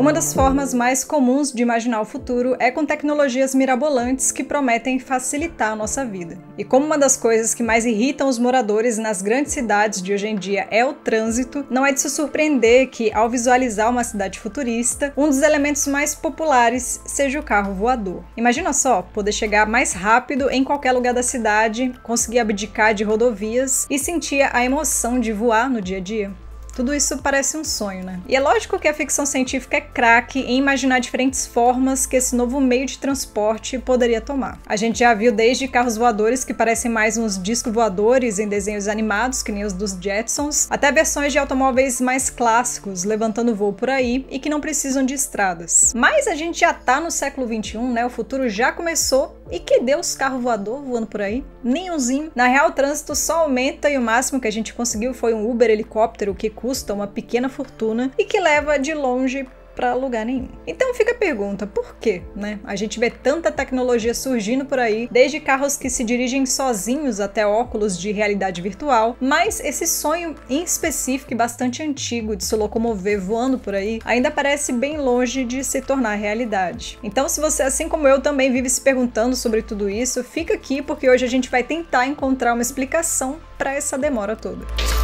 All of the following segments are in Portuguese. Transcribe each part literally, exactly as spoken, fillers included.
Uma das formas mais comuns de imaginar o futuro é com tecnologias mirabolantes que prometem facilitar a nossa vida. E como uma das coisas que mais irritam os moradores nas grandes cidades de hoje em dia é o trânsito, não é de se surpreender que, ao visualizar uma cidade futurista, um dos elementos mais populares seja o carro voador. Imagina só, poder chegar mais rápido em qualquer lugar da cidade, conseguir abdicar de rodovias e sentir a emoção de voar no dia a dia. Tudo isso parece um sonho, né? E é lógico que a ficção científica é craque em imaginar diferentes formas que esse novo meio de transporte poderia tomar. A gente já viu desde carros voadores que parecem mais uns discos voadores em desenhos animados, que nem os dos Jetsons, até versões de automóveis mais clássicos, levantando voo por aí e que não precisam de estradas. Mas a gente já tá no século vinte e um, né? O futuro já começou. E que Deus, carro voador voando por aí? Nenhumzinho. Na real, o trânsito só aumenta e o máximo que a gente conseguiu foi um Uber helicóptero que custa uma pequena fortuna e que leva de longe para lugar nenhum. Então fica a pergunta, por quê, né? A gente vê tanta tecnologia surgindo por aí, desde carros que se dirigem sozinhos até óculos de realidade virtual, mas esse sonho em específico e bastante antigo de se locomover voando por aí ainda parece bem longe de se tornar realidade. Então, se você, assim como eu, também vive se perguntando sobre tudo isso, fica aqui porque hoje a gente vai tentar encontrar uma explicação para essa demora toda.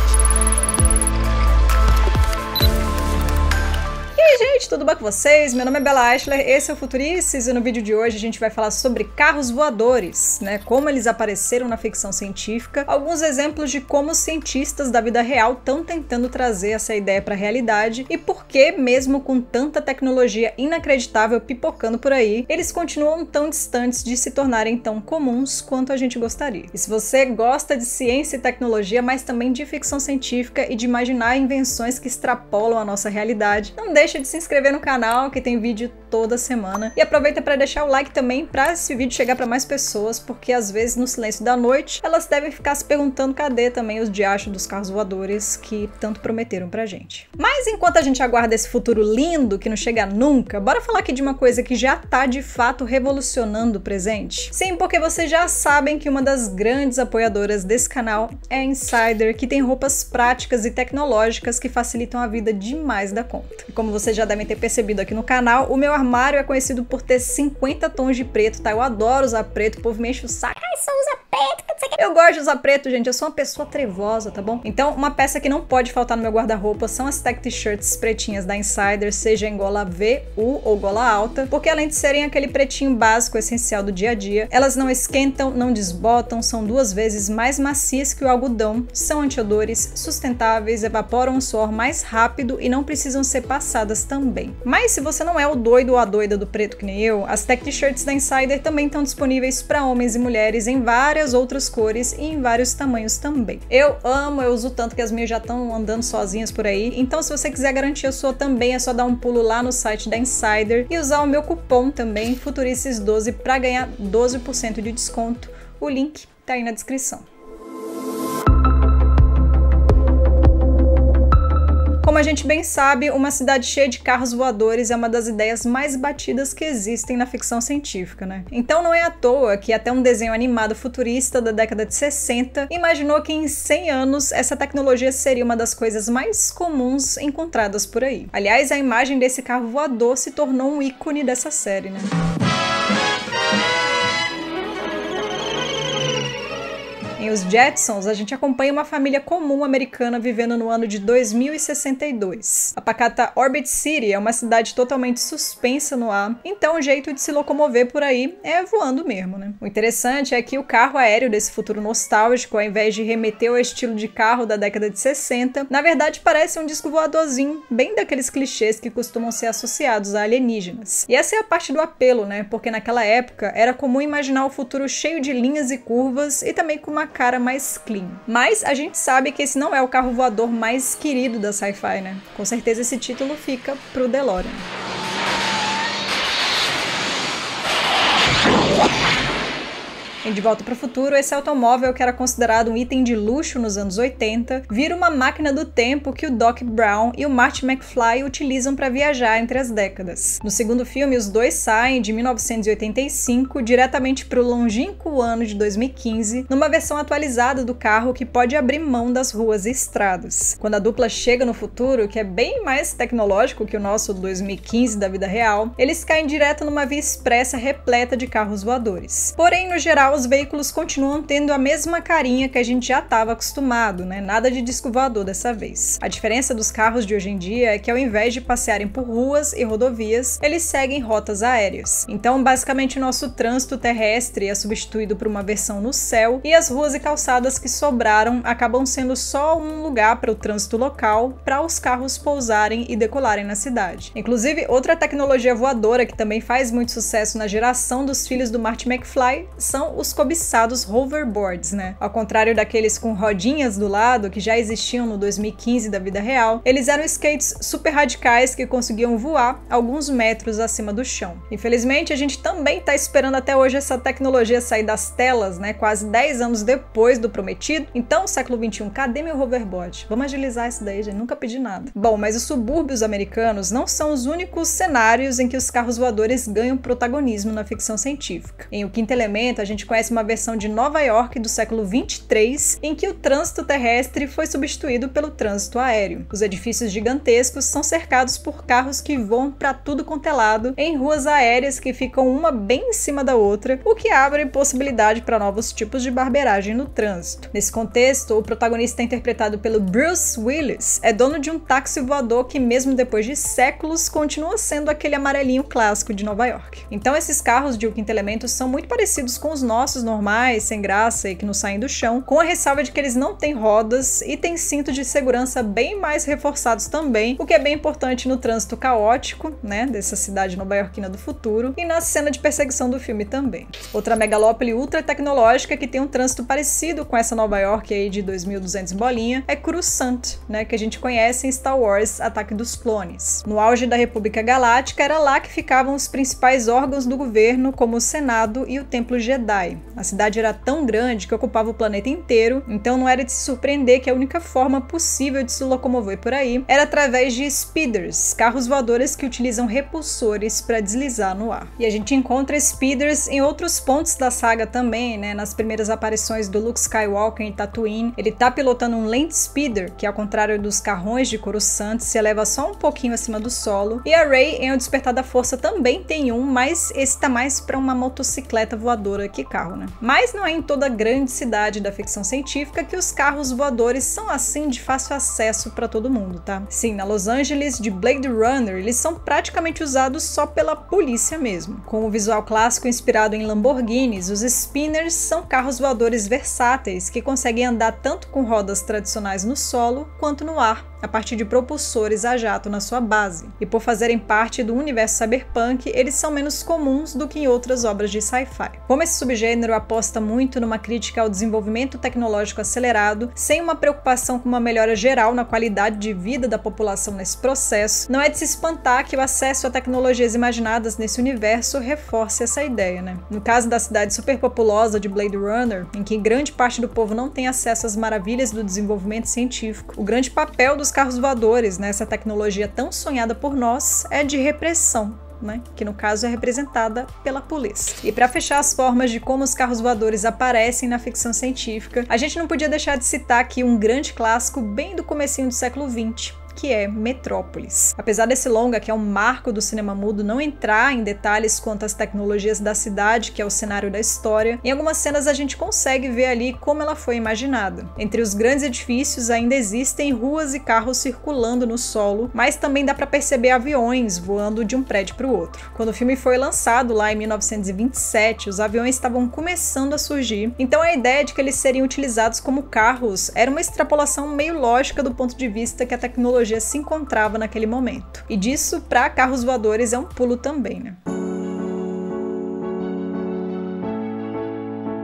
E aí, gente, tudo bem com vocês? Meu nome é Bella Eichler, esse é o Futurices e no vídeo de hoje a gente vai falar sobre carros voadores, né? Como eles apareceram na ficção científica, alguns exemplos de como os cientistas da vida real estão tentando trazer essa ideia para a realidade e por que, mesmo com tanta tecnologia inacreditável pipocando por aí, eles continuam tão distantes de se tornarem tão comuns quanto a gente gostaria. E se você gosta de ciência e tecnologia, mas também de ficção científica e de imaginar invenções que extrapolam a nossa realidade, não deixe de se inscrever no canal, que tem vídeo toda semana. E aproveita para deixar o like também para esse vídeo chegar para mais pessoas, porque às vezes no silêncio da noite elas devem ficar se perguntando cadê também os diachos dos carros voadores que tanto prometeram pra gente. Mas enquanto a gente aguarda esse futuro lindo que não chega nunca, bora falar aqui de uma coisa que já tá de fato revolucionando o presente? Sim, porque vocês já sabem que uma das grandes apoiadoras desse canal é a Insider, que tem roupas práticas e tecnológicas que facilitam a vida demais da conta. E como vocês já devem ter percebido aqui no canal, o meu armário é conhecido por ter cinquenta tons de preto, tá? Eu adoro usar preto, o povo me enche o saco. Ai, só usa preto, que não sei o que. Eu gosto de usar preto, gente, eu sou uma pessoa trevosa, tá bom? Então, uma peça que não pode faltar no meu guarda-roupa são as tech t-shirts pretinhas da Insider, seja em gola V, U ou gola alta, porque além de serem aquele pretinho básico essencial do dia a dia, elas não esquentam, não desbotam, são duas vezes mais macias que o algodão, são antiodores, sustentáveis, evaporam o suor mais rápido e não precisam ser passadas também. Mas se você não é o doido ou a doida do preto que nem eu, as tech t-shirts da Insider também estão disponíveis para homens e mulheres em várias outras cores e em vários tamanhos também. Eu amo, eu uso tanto que as minhas já estão andando sozinhas por aí, então se você quiser garantir a sua também é só dar um pulo lá no site da Insider e usar o meu cupom também, Futurices doze, para ganhar doze por cento de desconto. O link tá aí na descrição. Como a gente bem sabe, uma cidade cheia de carros voadores é uma das ideias mais batidas que existem na ficção científica, né? Então não é à toa que até um desenho animado futurista da década de sessenta imaginou que em cem anos essa tecnologia seria uma das coisas mais comuns encontradas por aí. Aliás, a imagem desse carro voador se tornou um ícone dessa série, né? Em Os Jetsons, a gente acompanha uma família comum americana vivendo no ano de dois mil e sessenta e dois. A pacata Orbit City é uma cidade totalmente suspensa no ar, então o jeito de se locomover por aí é voando mesmo, né? O interessante é que o carro aéreo desse futuro nostálgico, ao invés de remeter ao estilo de carro da década de sessenta, na verdade parece um disco voadorzinho, bem daqueles clichês que costumam ser associados a alienígenas. E essa é a parte do apelo, né? Porque naquela época era comum imaginar o futuro cheio de linhas e curvas e também com uma cara mais clean. Mas a gente sabe que esse não é o carro voador mais querido da sci-fi, né? Com certeza esse título fica pro DeLorean. Em De Volta para o Futuro, esse automóvel, que era considerado um item de luxo nos anos oitenta, vira uma máquina do tempo que o Doc Brown e o Marty McFly utilizam para viajar entre as décadas. No segundo filme, os dois saem de mil novecentos e oitenta e cinco diretamente para o longínquo ano de dois mil e quinze, numa versão atualizada do carro que pode abrir mão das ruas e estradas. Quando a dupla chega no futuro, que é bem mais tecnológico que o nosso dois mil e quinze da vida real, eles caem direto numa via expressa repleta de carros voadores. Porém, no geral, os veículos continuam tendo a mesma carinha que a gente já estava acostumado, né? Nada de disco voador dessa vez. A diferença dos carros de hoje em dia é que, ao invés de passearem por ruas e rodovias, eles seguem rotas aéreas. Então, basicamente, o nosso trânsito terrestre é substituído por uma versão no céu, e as ruas e calçadas que sobraram acabam sendo só um lugar para o trânsito local, para os carros pousarem e decolarem na cidade. Inclusive, outra tecnologia voadora que também faz muito sucesso na geração dos filhos do Marty McFly são os cobiçados hoverboards, né? Ao contrário daqueles com rodinhas do lado que já existiam no dois mil e quinze da vida real, eles eram skates super radicais que conseguiam voar alguns metros acima do chão. Infelizmente, a gente também está esperando até hoje essa tecnologia sair das telas, né? Quase dez anos depois do prometido. Então, século vinte e um, cadê meu hoverboard? Vamos agilizar isso daí, gente. Nunca pedi nada. Bom, mas os subúrbios americanos não são os únicos cenários em que os carros voadores ganham protagonismo na ficção científica. Em O Quinto Elemento, a gente conhece uma versão de Nova York do século vinte e três, em que o trânsito terrestre foi substituído pelo trânsito aéreo. Os edifícios gigantescos são cercados por carros que voam para tudo quanto é lado, em ruas aéreas que ficam uma bem em cima da outra, o que abre possibilidade para novos tipos de barbeiragem no trânsito. Nesse contexto, o protagonista, interpretado pelo Bruce Willis, é dono de um táxi voador que, mesmo depois de séculos, continua sendo aquele amarelinho clássico de Nova York. Então, esses carros de O Quinto Elemento são muito parecidos com os nossos normais, sem graça e que não saem do chão, com a ressalva de que eles não têm rodas e têm cinto de segurança bem mais reforçados também, o que é bem importante no trânsito caótico, né, dessa cidade nova-iorquina do futuro, e na cena de perseguição do filme também. Outra megalópole ultra tecnológica que tem um trânsito parecido com essa Nova York aí de dois mil e duzentos bolinha é Coruscant, né, que a gente conhece em Star Wars Ataque dos Clones. No auge da República Galáctica, era lá que ficavam os principais órgãos do governo, como o Senado e o Templo Jedi. A cidade era tão grande que ocupava o planeta inteiro, então não era de se surpreender que a única forma possível de se locomover por aí era através de speeders, carros voadores que utilizam repulsores para deslizar no ar. E a gente encontra speeders em outros pontos da saga também, né? Nas primeiras aparições do Luke Skywalker em Tatooine, ele tá pilotando um Land Speeder, que ao contrário dos carrões de Coruscant, se eleva só um pouquinho acima do solo. E a Rey, em O Despertar da Força, também tem um, mas esse tá mais para uma motocicleta voadora que carro, né? Mas não é em toda grande cidade da ficção científica que os carros voadores são assim de fácil acesso para todo mundo, tá? Sim, na Los Angeles de Blade Runner, eles são praticamente usados só pela polícia mesmo. Com o visual clássico inspirado em Lamborghinis, os Spinners são carros voadores versáteis que conseguem andar tanto com rodas tradicionais no solo quanto no ar, a partir de propulsores a jato na sua base. E por fazerem parte do universo cyberpunk, eles são menos comuns do que em outras obras de sci-fi. Como esse subgênero aposta muito numa crítica ao desenvolvimento tecnológico acelerado, sem uma preocupação com uma melhora geral na qualidade de vida da população nesse processo, não é de se espantar que o acesso a tecnologias imaginadas nesse universo reforce essa ideia, né? No caso da cidade superpopulosa de Blade Runner, em que grande parte do povo não tem acesso às maravilhas do desenvolvimento científico, o grande papel dos carros voadores nessa tecnologia tão sonhada por nós é de repressão, né? Que no caso é representada pela polícia. E para fechar as formas de como os carros voadores aparecem na ficção científica, a gente não podia deixar de citar aqui um grande clássico bem do comecinho do século vinte, que é Metrópolis. Apesar desse longa, que é um marco do cinema mudo, não entrar em detalhes quanto às tecnologias da cidade, que é o cenário da história, em algumas cenas a gente consegue ver ali como ela foi imaginada. Entre os grandes edifícios ainda existem ruas e carros circulando no solo, mas também dá para perceber aviões voando de um prédio para o outro. Quando o filme foi lançado lá em mil novecentos e vinte e sete, os aviões estavam começando a surgir, então a ideia de que eles seriam utilizados como carros era uma extrapolação meio lógica do ponto de vista que a tecnologia se encontrava naquele momento. E disso, para carros voadores, é um pulo também, né?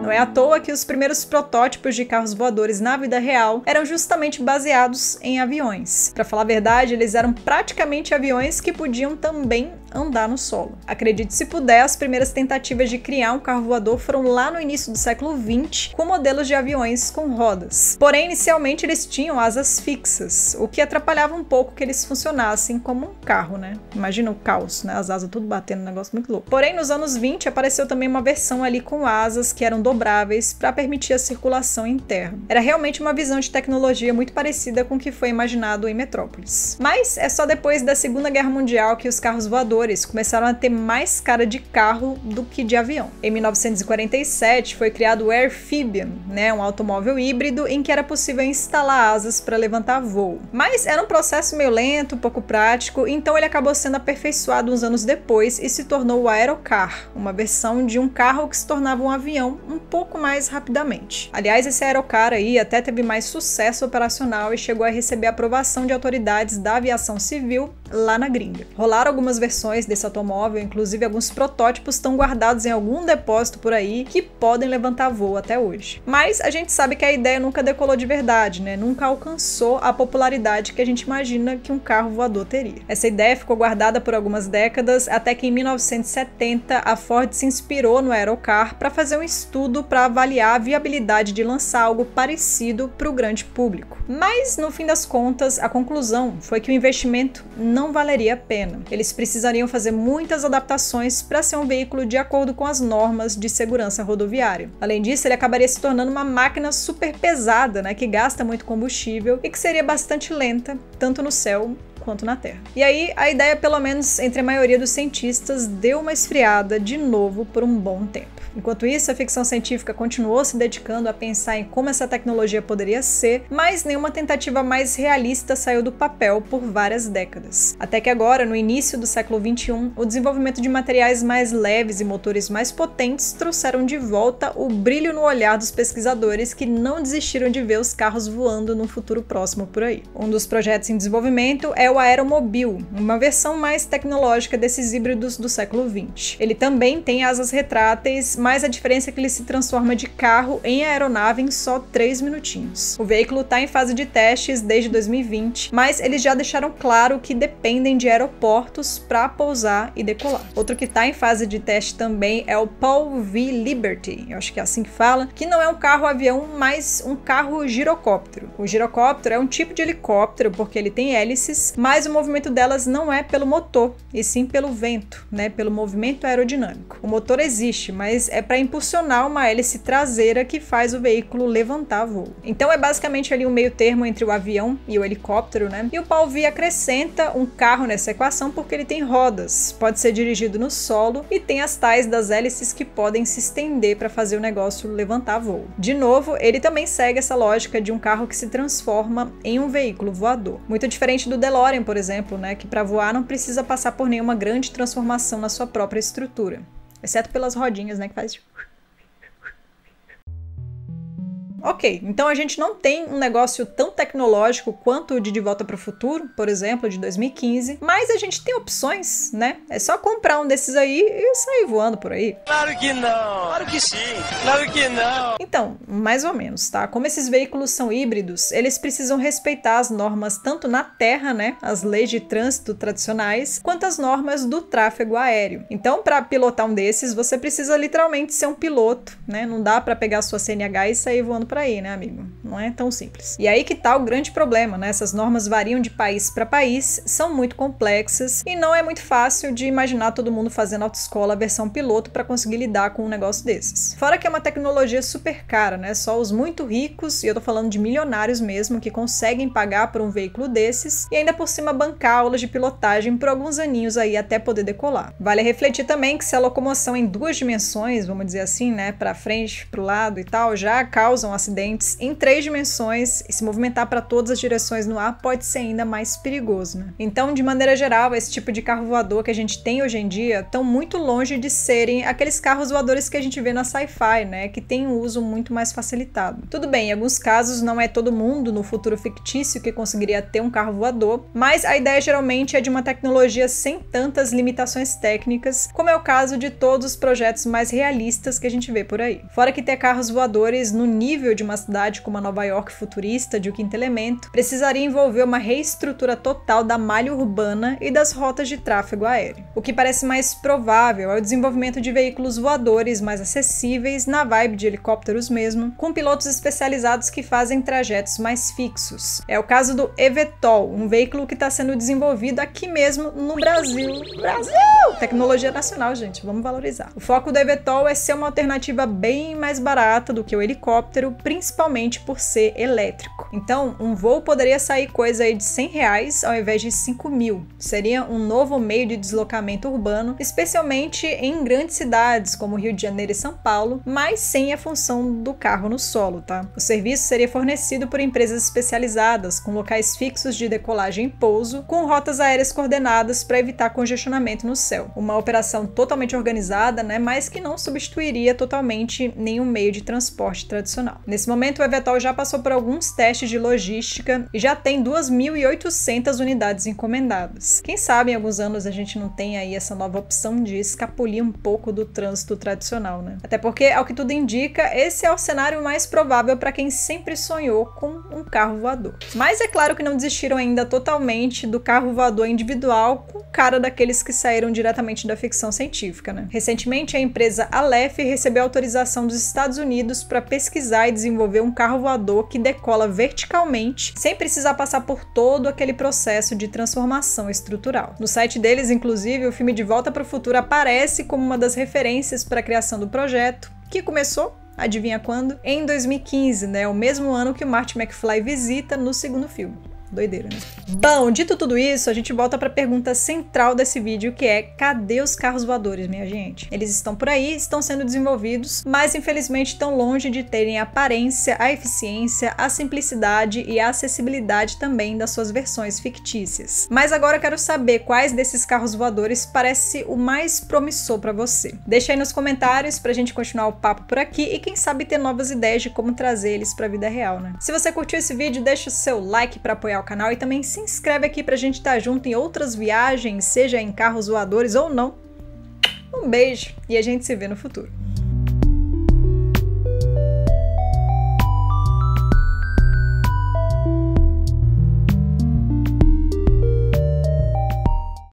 Não é à toa que os primeiros protótipos de carros voadores na vida real eram justamente baseados em aviões. Para falar a verdade, eles eram praticamente aviões que podiam também andar no solo. Acredite se puder, as primeiras tentativas de criar um carro voador foram lá no início do século vinte, com modelos de aviões com rodas. Porém, inicialmente eles tinham asas fixas, o que atrapalhava um pouco que eles funcionassem como um carro, né? Imagina o caos, né? As asas tudo batendo, um negócio muito louco. Porém, nos anos vinte apareceu também uma versão ali com asas que eram dobráveis para permitir a circulação em terra. Era realmente uma visão de tecnologia muito parecida com o que foi imaginado em Metrópolis. Mas é só depois da Segunda Guerra Mundial que os carros voadores começaram a ter mais cara de carro do que de avião. Em mil novecentos e quarenta e sete foi criado o Airphibian, né, um automóvel híbrido em que era possível instalar asas para levantar voo. Mas era um processo meio lento, pouco prático, então ele acabou sendo aperfeiçoado uns anos depois e se tornou o Aerocar, uma versão de um carro que se tornava um avião um pouco mais rapidamente. Aliás, esse Aerocar aí até teve mais sucesso operacional e chegou a receber aprovação de autoridades da aviação civil lá na gringa. Rolaram algumas versões desse automóvel, inclusive alguns protótipos estão guardados em algum depósito por aí que podem levantar voo até hoje. Mas a gente sabe que a ideia nunca decolou de verdade, né? Nunca alcançou a popularidade que a gente imagina que um carro voador teria. Essa ideia ficou guardada por algumas décadas, até que em mil novecentos e setenta a Ford se inspirou no Aerocar para fazer um estudo para avaliar a viabilidade de lançar algo parecido para o grande público. Mas no fim das contas, a conclusão foi que o investimento não valeria a pena. Eles precisariam fazer muitas adaptações para ser um veículo de acordo com as normas de segurança rodoviária. Além disso, ele acabaria se tornando uma máquina super pesada, né, que gasta muito combustível e que seria bastante lenta, tanto no céu quanto na Terra. E aí, a ideia, pelo menos entre a maioria dos cientistas, deu uma esfriada de novo por um bom tempo. Enquanto isso, a ficção científica continuou se dedicando a pensar em como essa tecnologia poderia ser, mas nenhuma tentativa mais realista saiu do papel por várias décadas. Até que agora, no início do século vinte e um, o desenvolvimento de materiais mais leves e motores mais potentes trouxeram de volta o brilho no olhar dos pesquisadores que não desistiram de ver os carros voando num futuro próximo por aí. Um dos projetos em desenvolvimento é o Aeromobil, uma versão mais tecnológica desses híbridos do século vinte. Ele também tem asas retráteis, mas a diferença é que ele se transforma de carro em aeronave em só três minutinhos. O veículo está em fase de testes desde dois mil e vinte, mas eles já deixaram claro que dependem de aeroportos para pousar e decolar. Outro que está em fase de teste também é o Paul V Liberty, eu acho que é assim que fala, que não é um carro-avião, mas um carro girocóptero. O girocóptero é um tipo de helicóptero porque ele tem hélices, mas o movimento delas não é pelo motor, e sim pelo vento, né, pelo movimento aerodinâmico. O motor existe, mas é para impulsionar uma hélice traseira que faz o veículo levantar voo. Então é basicamente ali um meio termo entre o avião e o helicóptero, né? E o Paul V acrescenta um carro nessa equação porque ele tem rodas, pode ser dirigido no solo e tem as tais das hélices que podem se estender para fazer o negócio levantar voo. De novo, ele também segue essa lógica de um carro que se transforma em um veículo voador. Muito diferente do DeLorean, por exemplo, né? Que para voar não precisa passar por nenhuma grande transformação na sua própria estrutura. Exceto pelas rodinhas, né, que faz... Ok, então a gente não tem um negócio tão tecnológico quanto o de De Volta para o Futuro, por exemplo, de dois mil e quinze, mas a gente tem opções, né? É só comprar um desses aí e sair voando por aí. Claro que não! Claro que sim! Claro que não! Então, mais ou menos, tá? Como esses veículos são híbridos, eles precisam respeitar as normas tanto na terra, né? As leis de trânsito tradicionais, quanto as normas do tráfego aéreo. Então, para pilotar um desses, você precisa literalmente ser um piloto, né? Não dá para pegar a sua C N H e sair voando por aí, né, amigo? Não é tão simples. E aí que tá o grande problema, né? Essas normas variam de país para país, são muito complexas e não é muito fácil de imaginar todo mundo fazendo autoescola versão piloto para conseguir lidar com um negócio desses. Fora que é uma tecnologia super cara, né? Só os muito ricos, e eu tô falando de milionários mesmo, que conseguem pagar por um veículo desses e ainda por cima bancar aulas de pilotagem por alguns aninhos aí até poder decolar. Vale refletir também que se a locomoção em duas dimensões, vamos dizer assim, né, para frente, pro lado e tal, já causam acidentes em três dimensões e se movimentar para todas as direções no ar pode ser ainda mais perigoso, né? Então, de maneira geral, esse tipo de carro voador que a gente tem hoje em dia estão muito longe de serem aqueles carros voadores que a gente vê na sci-fi, né? Que tem um uso muito mais facilitado. Tudo bem, em alguns casos não é todo mundo no futuro fictício que conseguiria ter um carro voador, mas a ideia geralmente é de uma tecnologia sem tantas limitações técnicas, como é o caso de todos os projetos mais realistas que a gente vê por aí. Fora que ter carros voadores no nível de uma cidade como a Nova York futurista de O Quinto Elemento precisaria envolver uma reestrutura total da malha urbana e das rotas de tráfego aéreo. O que parece mais provável é o desenvolvimento de veículos voadores mais acessíveis, na vibe de helicópteros mesmo, com pilotos especializados que fazem trajetos mais fixos. É o caso do eVTOL, um veículo que está sendo desenvolvido aqui mesmo no Brasil. Brasil! Tecnologia nacional, gente, vamos valorizar. O foco do eVTOL é ser uma alternativa bem mais barata do que o helicóptero, principalmente por ser elétrico. Então, um voo poderia sair coisa aí de cem reais ao invés de cinco mil. Seria um novo meio de deslocamento urbano, especialmente em grandes cidades como Rio de Janeiro e São Paulo, mas sem a função do carro no solo, tá? O serviço seria fornecido por empresas especializadas, com locais fixos de decolagem e pouso, com rotas aéreas coordenadas para evitar congestionamento no céu. Uma operação totalmente organizada, né, mas que não substituiria totalmente nenhum meio de transporte tradicional. Nesse momento, o eVTOL já passou por alguns testes de logística e já tem duas mil e oitocentas unidades encomendadas. Quem sabe em alguns anos a gente não tem aí essa nova opção de escapulir um pouco do trânsito tradicional, né? Até porque, ao que tudo indica, esse é o cenário mais provável para quem sempre sonhou com um carro voador. Mas é claro que não desistiram ainda totalmente do carro voador individual com cara daqueles que saíram diretamente da ficção científica, né? Recentemente, a empresa Aleph recebeu autorização dos Estados Unidos para pesquisar e desenvolver um carro voador que decola verticalmente, sem precisar passar por todo aquele processo de transformação estrutural. No site deles, inclusive, o filme De Volta para o Futuro aparece como uma das referências para a criação do projeto, que começou, adivinha quando? Em dois mil e quinze, né? O mesmo ano que o Marty McFly visita no segundo filme. Doideira, né? Bom, dito tudo isso, a gente volta para a pergunta central desse vídeo, que é: cadê os carros voadores, minha gente? Eles estão por aí, estão sendo desenvolvidos, mas infelizmente estão longe de terem a aparência, a eficiência, a simplicidade e a acessibilidade também das suas versões fictícias. Mas agora eu quero saber quais desses carros voadores parece o mais promissor para você. Deixa aí nos comentários pra gente continuar o papo por aqui e quem sabe ter novas ideias de como trazer eles pra vida real, né? Se você curtiu esse vídeo, deixa o seu like para apoiar o canal e também se inscreve aqui pra gente estar junto em outras viagens, seja em carros voadores ou não. Um beijo e a gente se vê no futuro.